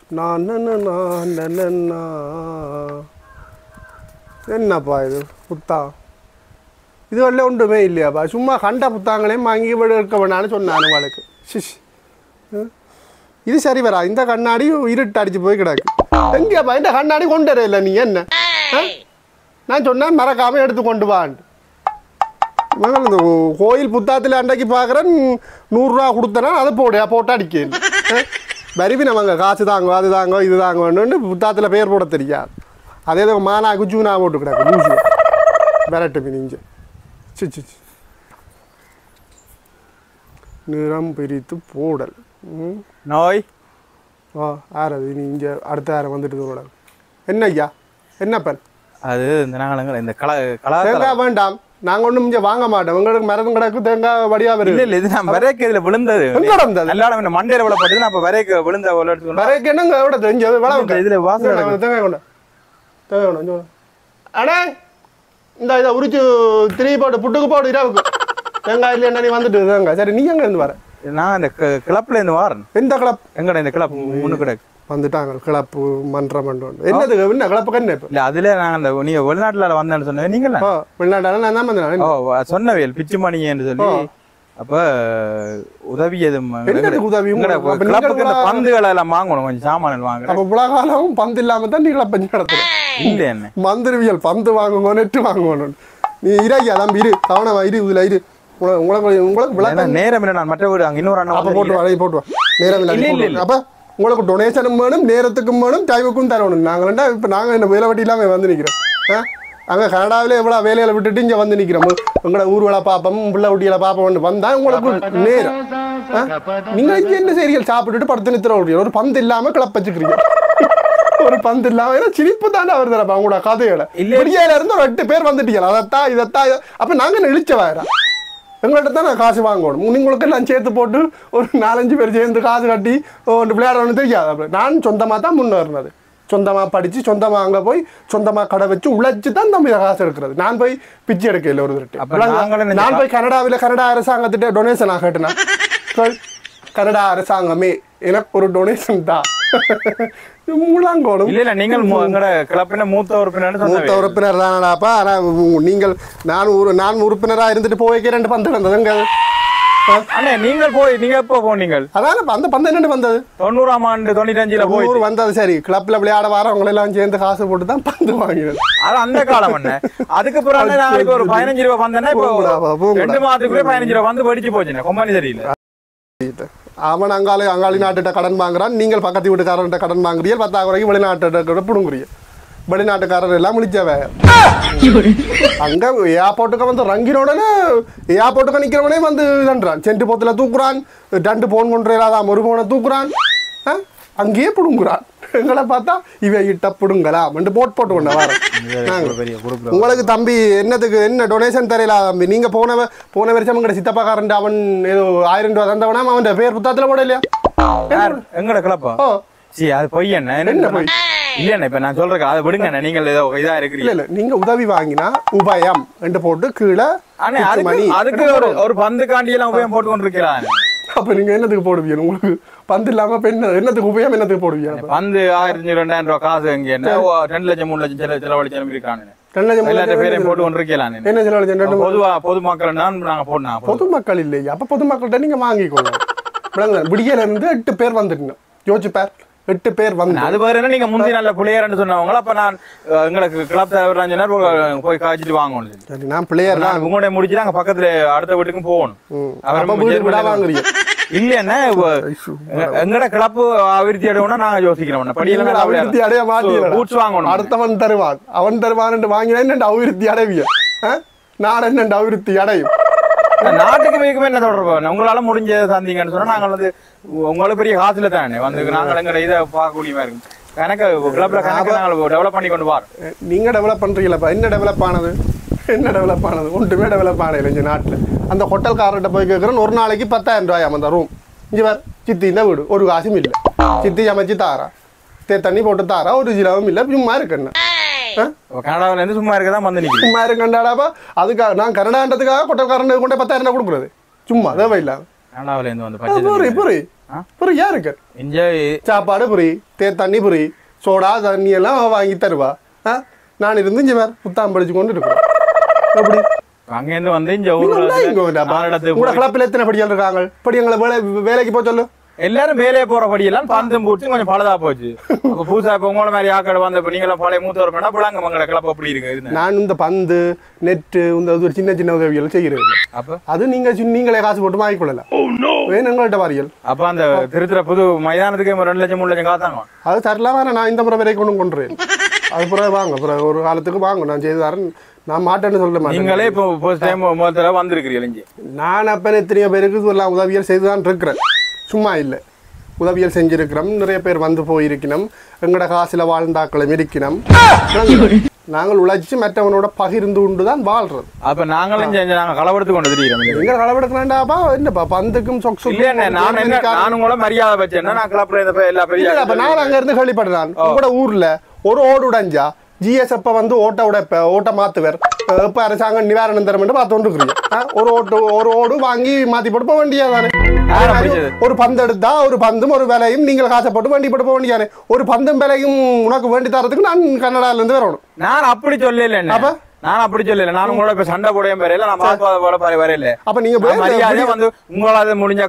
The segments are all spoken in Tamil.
என்னப்பா இது புத்தா இது வரல ஒன்றுமே இல்லையாப்பா சும்மா கண்ட புத்தாங்களையும் வாங்கி எடுக்க வேணான்னு சொன்னான் அவளுக்கு சிஷ் இது சரி வரா இந்த கண்ணாடி இருட்டு அடிச்சு போய் கிடக்கு எங்கேப்பா இந்த கண்ணாடி கொண்டு வர இல்லை நீ என்ன நான் சொன்னேன் மறக்காம எடுத்து கொண்டு வான்ட்டு இந்த கோயில் புத்தாத்தில் அன்றைக்கு பார்க்குறேன் 100 ரூபா கொடுத்தனா அதை போட்டு அடிக்கேன் வருவி நம்மங்க காசு தாங்க அது தாங்க இது தாங்கன்னு புத்தாத்தில் பேர் போட தெரியாது அதே தான் மானா குஜூனா போட்டு கிடக்கு லூசு விரட்டு மீனிஞ்சு சி நிறம் பிரித்து போடல் நோய் ஆறது நீ இங்கே அடுத்த யாரை வந்துட்டு போட என்ன ஐயா என்னப்பன் அது இந்த நாங்கள் இந்த தேங்காய் வேண்டாம் நாங்க ஒண்ணும் இங்க வாங்க மாட்டோம் உங்களுக்கு மரம் கிடக்கு தேங்காய் வடியா வருது இல்ல இது நான் வரைக்கு இதுல விழுந்தது எல்லாரும் மண்டையில விழப்பட்டது நான் வரைக்கு விழுந்த வரைக்கு என்னங்க எவ்வளவு தெரிஞ்சது இதுல வாசனை தேங்காய் கொண்ட தேங்காய் கொண்ட அண்ணே இந்த இதை உரிச்சு திரி போட்டு புட்டுக்கு போடு இரவுக்கு தேங்காய் இல்லையா நீ வந்துட்டு தேங்காய் சரி நீ எங்க இருந்து வர நான் இந்த கிளப்ல இருந்து வரேன் எந்த கிளப் எங்கட இந்த கிளப் முன்னு கிடக்கு வந்துட்டாங்க கிளப்பு மன்றம் என்னது என்ன கிளப்புக்கு என்ன இல்ல அதுல நாங்க நீங்க வெளிநாட்டுல வந்தேன்னு சொன்னேன் நீங்களா வெளிநாட்டுல நான் தான் வந்தேன் சொன்னவேல் பிச்சுமணின்னு சொல்லி அப்ப உதவி எதுவும் உதவி பந்துகளை எல்லாம் வாங்கணும் கொஞ்சம் சாமான் வாங்க அப்ப உலகாலும் பந்து இல்லாம தான் நீ கிளப்பஞ்சு நடத்துற இல்ல என்ன மந்திரவியல் பந்து வாங்குங்க நெட்டு வாங்கணும் நீ இறையா தம்பி இரு கவனமா இரு இதுல இரு உங்களுக்கு நேரம் இல்லை நான் மற்ற வீடு அங்க இன்னொரு அண்ணா அப்ப போட்டு நேரம் இல்லை அப்ப உங்களுக்கு டொனேஷனும் வேணும் நேரத்துக்கும் வேணும் டைமுக்கும் தரணும் நாங்களா இப்ப நாங்க இந்த வேலை வட்டி இல்லாம வந்து நிக்கிறோம் அங்க கனடாவில எவ்வளவு வேலையில விட்டுட்டு இங்க வந்து நிக்கிறோம் உங்களோட ஊர்வலை பாப்போம் பிள்ளை குட்டிகளை பாப்போம் வந்தா உங்களுக்கு நேரம் நீங்க என்ன செய்றீர்கள் சாப்பிட்டுட்டு படுத்து நிறுத்த ஒரு பந்து இல்லாம கிளப்பச்சுக்கிறீங்க ஒரு பந்து இல்லாம சிரிப்பு தானே அவர் தரப்பா உங்களோட கதைகளை வெளியில இருந்து ஒரு 8 பேர் வந்துட்டீங்க அதத்தான் இதத்தான் அப்ப நாங்க இழிச்ச வாயிரா எங்கள்கிட்ட தான் நான் காசு வாங்கணும் உங்களுக்கு எல்லாம் சேர்த்து போட்டு ஒரு 4-5 பேர் சேர்ந்து காசு கட்டி விளையாடணும்னு தெரியாது நான் சொந்தமாக தான் முன்னேறினது சொந்தமாக படித்து சொந்தமாக அங்கே போய் சொந்தமாக கடை வச்சு உழைச்சி தான் நம்ம காசு எடுக்கிறது நான் போய் பிச்சை எடுக்கல ஒரு திருட்டு நான் போய் கனடா அரசாங்கத்திட்ட டொனேஷன் ஆகட்டுனா கனடா அரசாங்கமே எனக்கு ஒரு டொனேஷன் தான் மூலாங்கோணும் இல்ல நீங்கள் மூத்த உறுப்பினர் தானடாப்பா ஆனா நீங்கள் நான் உறுப்பினரா இருந்துட்டு போய்க்க 2 பந்து நடந்ததுங்க நீங்க எப்போ போனீங்க அதான் அந்த பந்து என்ன வந்தது 90ஆம் ஆண்டு 95ல போய் வந்தது சரி கிளப்ல விளையாட வரவங்க எல்லாம் சேர்ந்து காசு போட்டு தான் பந்து வாங்கினது அது அந்த காலம் என்ன அதுக்கு பிறகு நாளைக்கு ஒரு 15 ரூபாய் வந்தேன்னா இப்போ 2 மாதத்துக்குள்ளே 15 ரூபாய் வந்து வெடிச்சு போச்சுங்க கம்பெனி சரியில்லை அவன் அங்காளி நாட்டுகிட்ட கடன் வாங்குறான் நீங்கள் பக்கத்து வீட்டுக்காரர்கிட்ட கடன் வாங்குறீங்க 10,000 ரூபாய்க்கு வெளிநாட்டு பிடுங்குறீங்க வெளிநாட்டுக்காரர் எல்லாம் முடிச்சவ அங்க ஏர்போர்ட்டுக்கு வந்து ரங்கினோடனே ஏர்போர்ட்டுக்கு நிக்கிறவனே வந்து இதுன்றான் சென்ட் போத்துல தூக்குறான் 2 போன் கொண்டு இல்லாதான் ஒரு போனை தூக்குறான் அங்கேயே பிடுங்குறான் எங்களை பார்த்தா இவ இட்ட பிடுங்கலாம் போட்டு கொண்ட வர உங்களுக்கு தம்பி என்னத்துக்கு என்ன டொனேஷன் தெரியல தம்பி நீங்க போன வருஷம் எங்கட சித்தப்பாக்காரன் அவன் ஏதோ 1000 ரூபாய் தந்தவனா அவன் பேர் புத்தகத்துல போட இல்லையா எங்கட கிளப்பா அது பொய் என்ன பொய் இல்ல இப்ப நான் சொல்றேன் அதை விடுங்க நீங்கள் ஏதோ இதா இருக்கிறீங்க இல்ல நீங்க உதவி வாங்கினா உபயம் என்று போட்டு கீழே அதுக்கு ஒரு பந்துக்காண்டி எல்லாம் உபயம் போட்டு கொண்டிருக்கிறான் அப்ப நீங்க என்னத்துக்கு போடுவீங்க உங்களுக்கு பந்து இல்லாம என்னத்துக்கு உபயம் என்னத்துக்கு போடுவீங்க பந்து 1000-2000 ரூபாய் காசு எங்க என்ன 2 லட்சம் 3 லட்சம் செலவழிச்சு இருக்கானு 2 லட்சம் பேரையும் போட்டு கொண்டிருக்கலாம் என்ன செலவழிச்சு பொதுமக்கள் நாங்க போடணும் பொதுமக்கள் இல்லையா அப்ப பொதுமக்கள்கிட்ட நீங்க வாங்கிக்கோங்க விடியல இருந்து 8 பேர் வந்துட்டீங்க யோசிச்சு பேர் 8 பேர் வந்து அது வேற நீங்க முந்தி நல்ல பிள்ளையர்னு சொன்னவங்க அப்ப நான் எங்களுக்கு கிளப் தலைவர் போய் காய்ச்சிட்டு வாங்கணும் நான் பிள்ளையர் தான் உங்களுடைய முடிச்சு நாங்க பக்கத்துல அடுத்த வீட்டுக்கும் போகணும் இல்லன்னா எங்கட கிளப் அபிவிருத்தி அடைவோம்னா நாங்க யோசிக்கிறோம் அபிவிருத்தி அடைய மாட்டேன் வாங்கணும் அடுத்தவன் தருவான் அவன் தருவான் வாங்கினா என்ன அபிவிருத்தி அடைவிய நான் என்ன அபிவிருத்தி அடையும் நாட்டுக்கு மிகவும் என்ன தொடர்பு உங்களால முடிஞ்ச தந்தீங்கன்னு சொன்னா நாங்கள் வந்து உங்களுக்கு பெரிய காசுல தானே வந்து நாங்கள் எங்க இதை பார்க்கக்கூடியமா இருக்கும் கணக்கு கிளப்ல கணக்கு நாங்கள் டெவலப் பண்ணி கொண்டு வரோம் நீங்க டெவலப் பண்றீங்களா என்ன டெவலப் ஆனது ஒன்றுமே டெவலப் ஆனது இந்த நாட்டுல அந்த ஹோட்டல்காரர்கிட்ட போய் கேட்கறேன் ஒரு நாளைக்கு 10,000 ரூபாய் அந்த ரூம் இங்க வேற சித்தி இந்த வீடு ஒரு காசும் இல்லை சித்தி சமைச்சு தாரா தண்ணி போட்டு தாரா ஒரு ஜிலவும் இல்லை சும்மா இருக்குன்னு கனடாவில இருந்து சும்மா இருக்கதான் வந்து நீங்க சும்மா இருக்கண்டாடாப்பா அதுக்காக நான் கனடான்றதுக்காக கொட்டக்காரன் கொண்டே 10,000 கொடுக்குறது சும்மா தேவை இல்ல கனடாவில இருந்து வந்து ஃப்ரீயா இருக்கு. சாப்பாடு ஃப்ரீ, தண்ணி ஃப்ரீ, சோடா தண்ணி எல்லாம் வாங்கி தருவா. நான் இருந்து இங்க வேற புத்தாம் படிச்சு கொண்டு இருக்கிறேன். எப்படி அங்கேருந்து வந்து இங்க கூட கிளப்பில் எத்தனை படியால் இருக்காங்க? படியங்களை வேலைக்கு போக சொல்லு. எல்லாரும் வேலையை போற படியெல்லாம் பந்தம் பூச்சி கொஞ்சம் பழுதா போச்சு. புதுசா இப்ப உங்கள மாதிரி ஆக்கள் வந்த நீங்களும் பழைய மூத்தவர் பண்ணா பிள்ளைங்க மங்கள கிளப்ப அப்படி இருக்கு. நான் இந்த பந்து நெட்டு இந்த ஒரு சின்ன சின்ன உதவிகள் செய்கிறேன். அப்ப அது நீங்களே காசு போட்டு வாங்கிக்கொள்ளலாம். வேணும் எங்கள்கிட்ட வாரியல். அப்ப அந்த திருத்துற புது மைதானத்துக்கு 2 லட்சம் 3 லட்சம் காத்தாங்க. அது தரலாம். நான் இந்த முறை வரைக்கும் கொண்டுறேன். அது பிறகு வாங்க, பிறகு ஒரு காலத்துக்கு வாங்க, நான் செய்து தரேன். நான் மாட்டேன்னு சொல்ல மாட்டேன். நீங்களே இப்போ ஃபர்ஸ்ட் டைம் முதல்ல வந்திருக்கிறீங்க. நான் அப்ப எத்தனையோ பேருக்கு எல்லாம் உதவியல் செய்துதான் இருக்கிறேன். சும்மா இல்லை, உதவியல் செஞ்சிருக்கிறோம். நிறைய பேர் வந்து போயிருக்கணும். எங்களோட காசுல வாழ்ந்தாக்களும் இருக்கணும். நாங்கள் உழைச்சி மற்றவனோட பகிர்ந்து உண்டுதான் வாழ்றது. அப்ப நாங்களும் நாங்க களவெடுத்து கொண்டு தெரியும். எங்க களவெடுக்கலாம்டாப்பா? என்னப்பா பந்துக்கும் சொக்ஸும் நானும் கூட மரியாதை வச்சேன்னா நான் கிளப்புற எல்லா பெரிய. அப்ப நான் அங்க இருந்து கேள்விப்படுறேன், உங்களோட ஊர்ல ஒரு ஓடு உடைஞ்சா ஜிஎஸ் அப்ப வந்து ஓட்ட உடைப்ப ஓட்ட மாத்துவர் இப்ப அரசாங்கம் நிவாரணம் தரும் பார்த்துருக்கீங்க. ஒரு ஓடு வாங்கி மாத்தி போட்டு போக வேண்டியதானே. ஒரு பந்து எடுத்தா ஒரு பந்தும் ஒரு விலையும் நீங்கள் காசை போட்டு வண்டி போட்டு போக வேண்டியானே. ஒரு பந்தும் விலையும் உனக்கு வேண்டி தரதுக்கு நான் கன்னடால இருந்து வரணும். நான் அப்படி சொல்லல. அப்ப நான் அப்படி சொல்லல. நான் உங்களோட இப்ப சண்டை போட வரையில நான் போட வரையில. அப்ப நீங்க மரியாதையா வந்து உங்களால முடிஞ்ச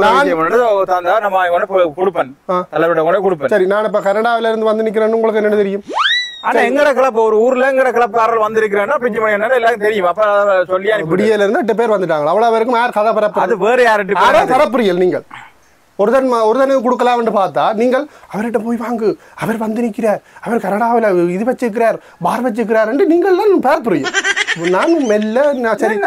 கொடுப்பேன், தலைவரோட கூட கொடுப்பேன். சரி, நான் இப்ப கனடாவில இருந்து வந்து நிக்கிறேன்னு உங்களுக்கு என்ன தெரியும்? ஆனா எங்கட கிளப் ஒரு ஊர்ல எங்கட கிளப்காரர்கள் வந்திருக்கிறேன்னா பிச்சுமணி எல்லாரும் தெரியும். அப்ப சொல்லி விடியல இருந்து 8 பேர் வந்துட்டாங்க. அவ்வளவு பேருக்கும் யார் கதை பரப்பு? அது வேற யார்கிட்ட பரப்புரியல். நீங்கள் ஒருதனுக்கு கொடுக்கலாம்னு பார்த்தா நீங்கள் அவர்கிட்ட போய் வாங்கு, அவர் வந்து நிற்கிறார், அவர் கனடாவில் இது வச்சிருக்கிறார், பார் வச்சிருக்கிறார் என்று நீங்கள் தான் பரப்புறீங்க. நானும் மெல்ல சரி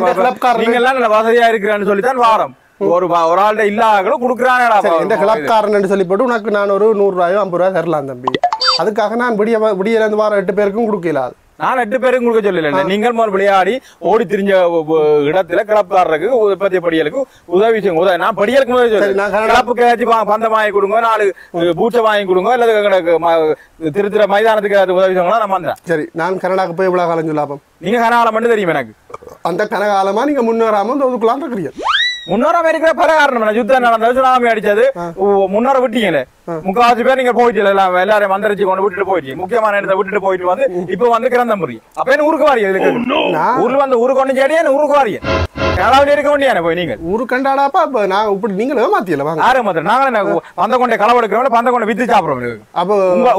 கிளப்காரன் வசதியா இருக்கிறான்னு சொல்லித்தான் வாரம் ஒரு ஆள்கிட்ட இல்லாத கொடுக்குறான். இந்த கிளப்காரன் சொல்லி போட்டு உனக்கு நான் ஒரு 100 ரூபாயோ 50 ரூபாய் தரலாம் தம்பி. அதுக்காக நான் விடியல இருந்து வாரம் 8 பேருக்கும் கொடுக்கலாது. நான் 8 பேருக்கும் கொடுக்க சொல்லல. நீங்கள் முதல் விளையாடி ஓடி திரிஞ்ச இடத்துல கிளப்காரருக்கு பத்திய படியலுக்கு உதவி செய்யுங்க. நான் படியலுக்கு கிளப்புக்கு ஏதாச்சும் பந்தம் வாங்கி கொடுங்க, 4 பூச்சை வாங்கி கொடுங்க, அல்லது திருத்திர மைதானத்துக்கு உதவி செய்யுங்களா நம்ம வந்தேன். சரி, நான் கனடாக்கு போய் எவ்வளவு காலம் சொல்லாப்பம்? நீங்க கனகாலம் மட்டும் தெரியும் எனக்கு. அந்த கனகாலமா நீங்க முன்னேறாம ஒதுக்கலாம் இருக்கிறீங்க. முன்னோரம் இருக்கிற பரகாரணம் யுத்தம் நடந்தது, சுனாமி அடிச்சது, முன்னோர விட்டீங்களே. 3/4 பேர் நீங்க போயிட்டு எல்லாரும் மந்திரிச்சு கொண்டு விட்டுட்டு போயிட்டு முக்கியமான இடத்தை விட்டுட்டு போயிட்டு வந்து இப்ப வந்து கிரந்த முறியும். அப்ப என்ன ஊருக்கு வாரிய ஊர்ல வந்து ஊருக்கு கொண்டு சேடியா ஊருக்கு வாரிய கனடாவில இருக்க வேண்டியான போய் நீங்க ஊரு கண்டாடாப்பா. நான் இப்படி நீங்களே மாத்தியல யாரும் மாத்திர நாங்களே பந்த கொண்டை களவெடுக்கிறோம், பந்த கொண்டை வித்து சாப்பிடுறோம். அப்போ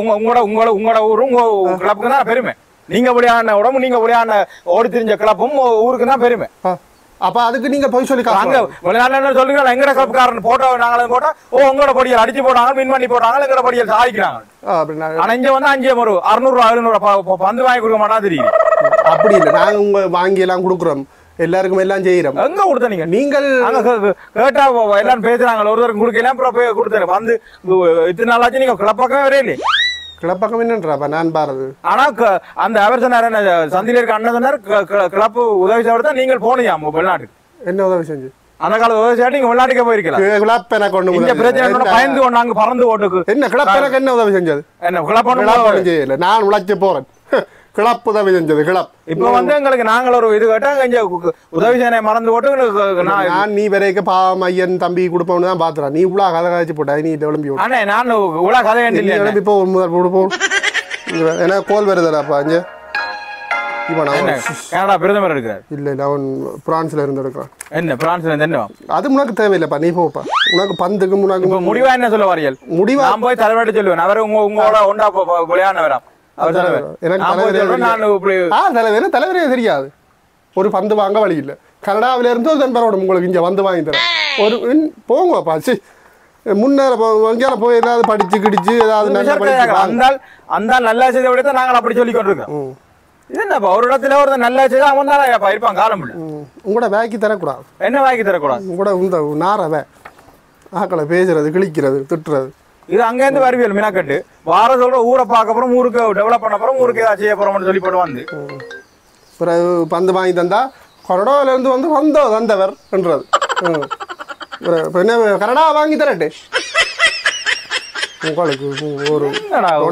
உங்களோட ஊரும் உங்க கிளப்புக்கு தான் பெருமை. நீங்க விளையாடின உடம்பு நீங்க விளையாடின ஓடி திரிஞ்ச கிளப்பும் ஊருக்கு தான் பெருமை. அப்ப அதுக்கு நீங்க போய் சொல்லி சொல்லுங்க. எங்கட கிளப்காரன் போட்டோ நாங்களும் போட்டா உங்களோட படியல் அடிச்சு போட்டாங்க, மின் பண்ணி போட்டாங்க, எங்கட படியல் சாதிக்கிறாங்க. ஆனா இங்க வந்து 5 ஒரு 600 700 பந்து வாங்கி கொடுக்க மாட்டா தெரியும். அப்படி இல்லை, நாங்க உங்க வாங்கி எல்லாம் கொடுக்குறோம், எல்லாருக்கும் எல்லாம் செய்யறோம். எங்க கொடுத்த நீங்கள் கேட்டா எல்லாரும் பேசுறாங்க, ஒருத்தருக்கு கொடுக்கலாம் அப்புறம் கொடுத்தேன் வந்து இத்தனை நாளாச்சு நீங்க கிளப்பாக்கவே வரையிலே. கிளப்பக்கம் என்னன்றா நான் பாருது. ஆனா அந்த அவர் சொன்னார், சந்தில இருக்க அண்ணன் சொன்னார் கிளப்பு உதவி செய்வதான் நீங்கள் போனியா வெளிநாட்டுக்கு. என்ன உதவி செஞ்சு? அந்த கால உதவி செய்ய நீங்க வெளிநாட்டுக்கே போயிருக்கலாம். கிளப் எனக்கு ஒண்ணு பிரச்சனை பயந்து கொண்டாங்க பறந்து ஓட்டுக்கு. என்ன கிளப் எனக்கு என்ன உதவி செஞ்சது? என்ன கிளப் செய்யல, நான் உழைக்க போறேன். கிளப் உதவி செஞ்சது கிளப். இப்ப வந்து எங்களுக்கு நாங்கள் ஒரு இது கேட்டா உதவி செய்ய மறந்து போட்டு நான் நீ வரைக்கும் பாவம் ஐயன் தம்பி கொடுப்போம்னு தான் பாத்துறேன். நீ இவ்வளவு கதை காய்ச்சி போட்ட, நீ விளம்பி ஆனா நான் இவ்வளவு கதை விளம்பி போ முதல் கொடுப்போம். ஏன்னா கோல் வருதுடாப்பா இங்க. கனடா பிரதமர் இருக்கிறார். இல்ல இல்ல, அவன் பிரான்ஸ்ல இருந்து இருக்கிறான். என்ன பிரான்ஸ்ல இருந்து என்ன? அது உனக்கு தேவையில்லைப்பா, நீ போப்பா. உனக்கு பந்துக்கு உனக்கு முடிவா என்ன சொல்ல வாரியல்? முடிவா நான் போய் தலைவர்கிட்ட சொல்லுவேன். அவரு உங்களோட ஒன்றா விளையாட வரான். தலைவரே தெரியாது. ஒரு பந்து வாங்க வழி இல்ல. கனடாவில இருந்து ஒரு தன்பரோட உங்களுக்கு இங்க வந்து வாங்கி தரேன். ஒரு போங்கப்பா. முன்னேற போய் ஏதாவது படிச்சு கிடிச்சு ஏதாவது அந்த நல்ல செய்த விட நாங்கள் அப்படி சொல்லி கொண்டிருக்கோம். என்னப்பா ஒரு இடத்துல ஒரு நல்ல செய்த அவன் தான் இருப்பான் காலம். உங்களோட வாக்கி தரக்கூடாது. என்ன வாக்கி தரக்கூடாது? உங்களோட இந்த நாரவை ஆக்களை பேசுறது, கிழிக்கிறது, திட்டுறது, இது அங்க இருந்து வருவியல் மினாக்கட்டு வார சொல்ற ஊரை பார்க்க போறோம், ஊருக்கு டெவலப் பண்ண போறோம், ஊருக்கு ஏதாவது செய்ய போறோம்னு சொல்லி போட்டு வந்து பிறகு பந்து வாங்கி தந்தா கனடாவில இருந்து வந்து வந்தவர் என்றது. என்ன கனடா வாங்கி தரட்டு உங்களுக்கு ஒரு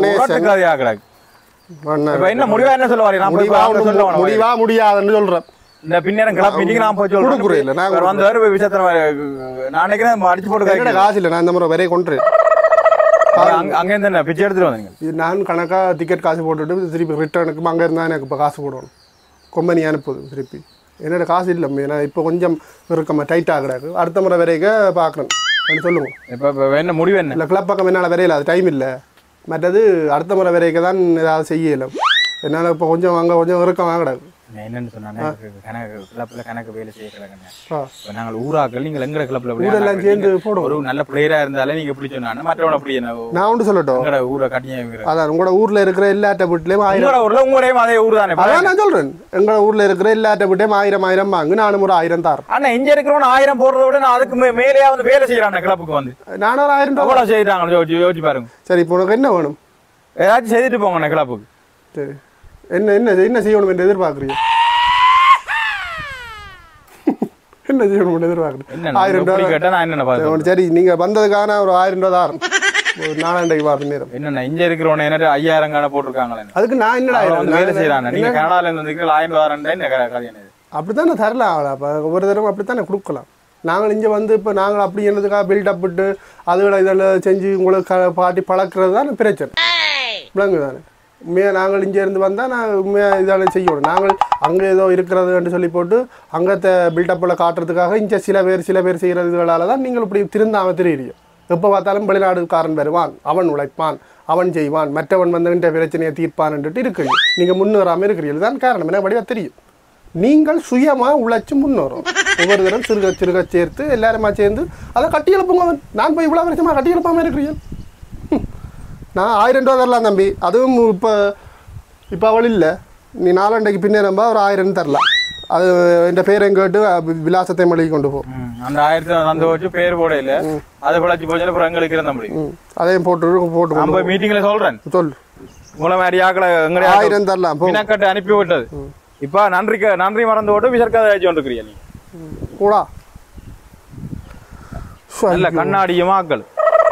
என்ன முடிவா என்ன சொல்ல முடிவா முடியாதுன்னு சொல்றேன். இந்த பின்னேரம் கிளப் மீட்டிங் நான் போய் சொல்றேன் குடுக்குறேன் நான் வந்தாரு விஷயத்தை நான் நினைக்கிறேன் அடிச்சு போட்டு காசு இல்லை நான் இந்த முறை வரைய கொண்டு அங்கே இருந்து பிச்சை எடுத்துட்டு வந்தீங்க இது நான் கணக்காக டிக்கெட் காசு போட்டுவிட்டு திருப்பி ரிட்டர்னுக்கு அங்கே இருந்தால் எனக்கு இப்போ காசு போடணும் கொம்பனி அனுப்புது திருப்பி என்னோட காசு இல்லை ஏன்னா இப்போ கொஞ்சம் இருக்கமா டைட்டாக கிடக்கு அடுத்த முறை வரைக்கும் பார்க்கணும் அப்படின்னு சொல்லுங்க இப்போ என்ன முடிவு என்ன இல்லை கிளப் பக்கம் என்னால் வரையில அது டைம் இல்லை மற்றது அடுத்த முறை வரைக்கும் தான் ஏதாவது செய்யலை என்னால் இப்போ கொஞ்சம் அங்கே கொஞ்சம் இறுக்கமாக கிடக்கு என்னன்னு சொன்னாங்க கிளப்ல கணக்கு வேலை செய்யறாங்க நாங்கள் ஊராக்கள் நீங்க எங்கட கிளப்ல ஊரெல்லாம் சேர்ந்து போடும் ஒரு நல்ல பிளேயரா இருந்தாலே நீங்க எப்படி சொன்னாங்க மற்றவங்க அப்படி நான் ஒன்று சொல்லட்டும் ஊரை கட்டியா அதான் உங்களோட ஊர்ல இருக்கிற எல்லாட்ட வீட்லயும் ஊர்ல உங்களே அதே ஊர் தானே அதான் நான் சொல்றேன் எங்களோட ஊர்ல இருக்கிற எல்லாட்ட வீட்டையும் 1000 வாங்கு நானும் ஒரு 1000 தாரேன் ஆனா இங்க இருக்கிறவன் 1000 போடுறத விட நான் அதுக்கு மேலேயே வந்து வேலை செய்யறான் கிளப்புக்கு வந்து நானும் ஒரு 1000 எவ்வளவு செய்யறாங்க யோசிச்சு பாருங்க சரி இப்போ உனக்கு என்ன வேணும் ஏதாச்சும் செய்துட்டு போங்க கிளப்புக்கு சரி என்ன என்ன என்ன செய்யணும் என்று எதிர்பார்க்குறீங்க என்ன செய்யணும் எதிர்பார்க்குறேன் 1000 ரூபாய் சரி நீங்க வந்ததுக்கான ஒரு 1000 ரூபாய் தாரம் ஒரு 4 வா பின்னேரம் என்னென்ன இங்க இருக்கிறவன என்ன 5000 கான போட்டுருக்காங்களே அதுக்கு நான் என்னடா வேலை செய்யறாங்க நீங்க கனடால இருந்து வந்திருக்கீங்க 1000 ரூபாய் என்ன அப்படித்தானே தரலாம் அப்போ ஒவ்வொரு தடவை அப்படித்தானே கொடுக்கலாம் நாங்கள் இங்கே வந்து இப்போ நாங்கள் அப்படி என்னதுக்காக பில்டப் விட்டு அதுகளை இதெல்லாம் செஞ்சு உங்களுக்கு பாட்டி பழக்கிறது தான் பிரச்சனை விளங்கு தானே உண்மையாக நாங்கள் இங்கே இருந்து வந்தால் நான் உண்மையாக இதெல்லாம் செய்யணும் நாங்கள் அங்கே ஏதோ இருக்கிறதுன்னு சொல்லி போட்டு அங்கத்தை பில்டப்பில் காட்டுறதுக்காக இங்கே சில பேர் செய்கிறதுகளால் தான் நீங்கள் இப்படி திருந்தாமல் தெரியுறீங்க எப்போ பார்த்தாலும் வெளிநாடுக்காரன் வருவான் அவன் உழைப்பான் அவன் செய்வான் மற்றவன் வந்து இந்த பிரச்சனையை தீர்ப்பான்ட்டு இருக்கிறீங்க நீங்கள் முன்னேறாமல் இருக்கிறீர்கள் தான் காரணம் என்ன வடிவாக தெரியும் நீங்கள் சுயமாக உழைச்சி முன்னேறும் ஒவ்வொரு தரம் சிறுக சேர்த்து எல்லாருமா சேர்ந்து அதை கட்டி எழுப்புங்க நான் போய் இவ்வளோ வருஷமாக கட்டி எழுப்பாமல் இருக்கிறீர்கள் நான் 1000 ரூபா தரலாம் தம்பி அதுவும் இப்போ அவள் இல்லை நீ 4 பின்னே நம்ப ஒரு 1000 தரலாம் அது என் பேரை கேட்டு விலாசத்தை மொழிக்கு கொண்டு போ அந்த 1000 அந்த வச்சு பேர் போட இல்லை அதை பிழைச்சி போச்சு அப்புறம் எங்களுக்கு இருந்த முடியும் அதையும் போட்டு நம்ம மீட்டிங்கில் சொல்கிறேன் சொல்லு உங்களை மாதிரி ஆக்களை எங்களை 1000 தரலாம் பின்னக்கட்டு அனுப்பி விட்டது இப்போ நன்றி மறந்து விட்டு விசர்க்காத வச்சு கொண்டிருக்கிறீங்க நீ கூடா நல்ல கண்ணாடியும் ஆக்கள்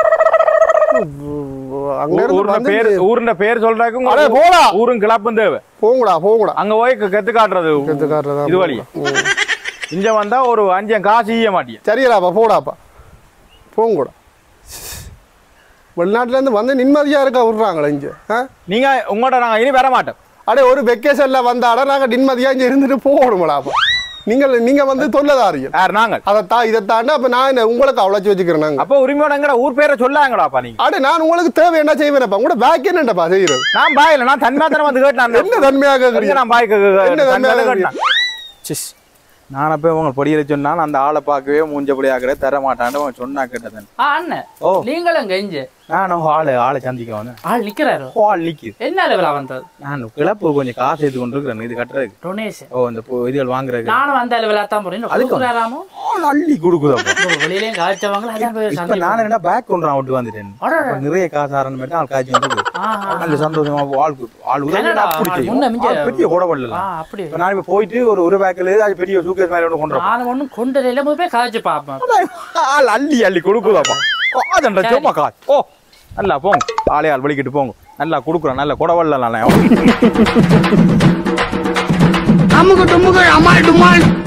ஊருண்ட பேர் சொல்றாங்க போடா ஊரும் கிளப்பும் தேவை போங்கடா அங்க போய் கத்து காட்டுறது இது வழியா இங்க வந்தா ஒரு 5 காசு ஈய மாட்டிய சரியாப்பா போடாப்பா போங்கூடா வெளிநாட்டுல இருந்து வந்து நிம்மதியா இருக்க விடுறாங்களே இங்க நீங்க உங்கள்கிட்ட நாங்க இனி வர மாட்டோம் அடே ஒரு வெக்கேஷன்ல வந்தாட நாங்க நிம்மதியா இங்க இருந்துட்டு போகணும்டாப்பா நீங்க வந்து தொல்லதாரியம் யார் நாங்கள் இதை தாண்டி அப்ப நான் உங்களுக்கு அவ்வளவு வச்சுக்கிறேன் நாங்க அப்ப உரிமையோட ஊர் பேரை சொல்லாங்களாப்பா நீங்க அடே நான் உங்களுக்கு தேவை என்ன செய்வேன்ப்பா உங்களோட பேக் என்னப்பா செய்யறது நான் பாயில நான் தன்மையா வந்து கேட்டேன் என்ன தன்மையாக கேக்குறீங்க நான் பாய் கேட்டேன் நான் அப்ப உங்க பொடியில சொன்னா அந்த ஆளை பார்க்கவே மூஞ்சபடி ஆகிற தர மாட்டான்னு சொன்னா கேட்டதன் அண்ணன் நீங்களும் கெஞ்சு நானும் ஆளை சந்திக்க வந்தேன் ஆள் நிக்கிறாரு ஆள் நிக்குது என்ன லெவலா வந்தது நான் கிளப்பு கொஞ்சம் காசு எடுத்து கொண்டு இருக்கிறேன் இது கட்டுறதுக்கு டொனேஷன் இந்த இதுகள் வாங்குறதுக்கு நானும் வந்த லெவலா தான் போறேன் அதுக்குறாராமோ அள்ளி கொடுக்குதா வெளியிலயும் காய்ச்சவங்க நான் என்ன பேக் கொண்டு விட்டு வந்துட்டேன் நிறைய காசு ஆரம்பிட்டு ஆள் காய்ச்சி வந்து நல்ல சந்தோஷமா ஆள் பெரிய கூடப்படல அப்படி நான் இப்ப போயிட்டு ஒரு பேக்ல அது பெரிய சூக்கேஸ் மாதிரி ஒன்று கொண்டு நான் ஒன்னும் கொண்டு போய் காய்ச்சி பார்ப்பேன் ஆள் அள்ளி கொடுக்குதாப்பா காதண்டா சும்மா காசு ஓ நல்லா போங்க ஆளையால் வலிக்கிட்டு போங்க நல்லா கொடுக்குறோம் நல்லா கொடவல்ல அமுக்கு டுமுக்கு அம்மாள் டுமாள்